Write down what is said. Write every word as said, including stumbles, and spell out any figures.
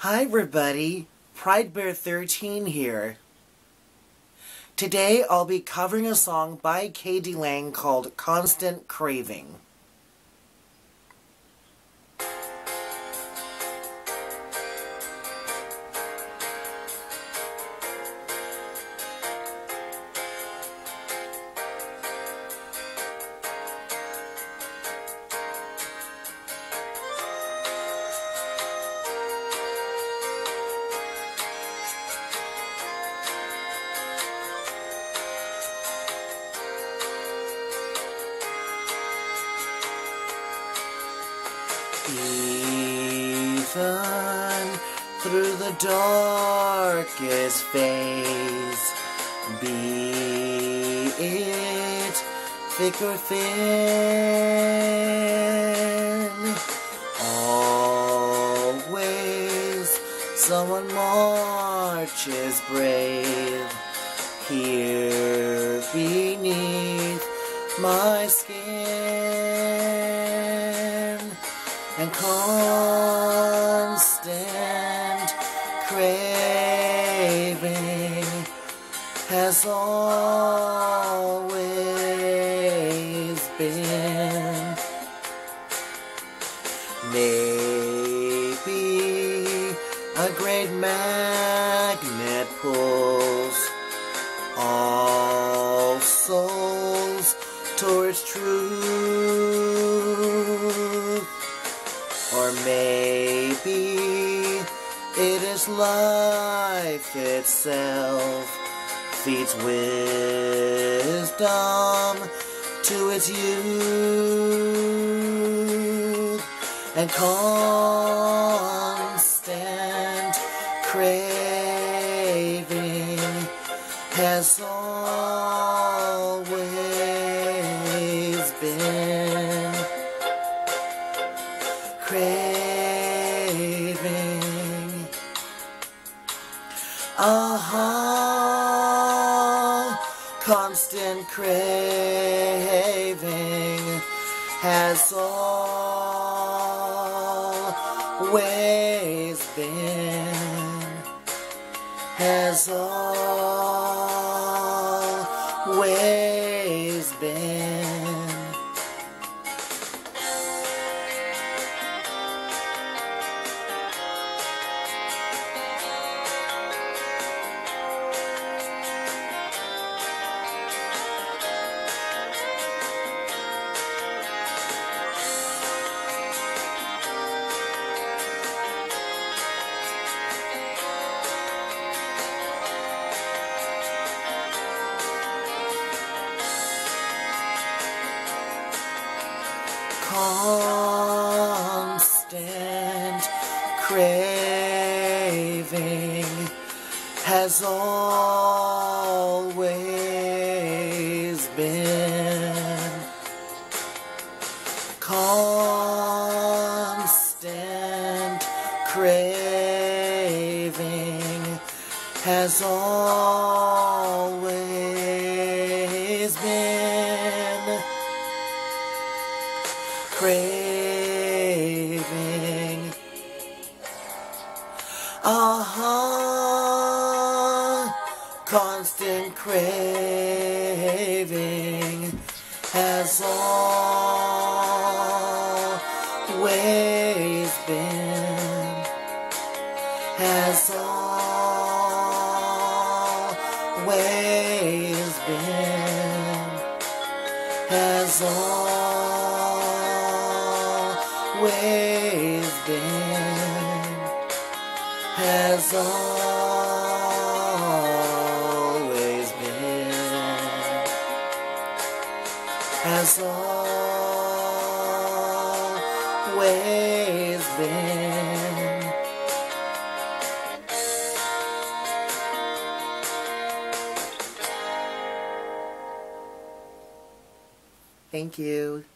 Hi everybody, Pride Bear thirteen here. Today I'll be covering a song by k d lang called Constant Craving. Even through the darkest phase, be it thick or thin, always someone marches brave here beneath my skin, and constant craving has always been. Maybe a great magnet pulls all souls towards truth, or maybe it is life itself feeds wisdom to its youth, and constant craving has always been. Craving, uh-huh, constant craving has always been, has always been. Constant craving has always been. Constant craving has always been. Craving, uh-huh, constant craving has always been, has always been, has always been, has always been, has always been. Thank you.